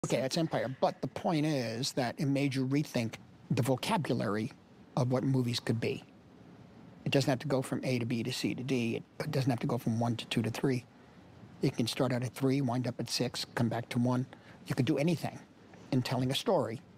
Okay, that's Empire. But the point is that it made you rethink the vocabulary of what movies could be. It doesn't have to go from A to B to C to D. It doesn't have to go from 1 to 2 to 3. It can start out at 3, wind up at 6, come back to 1. You could do anything in telling a story.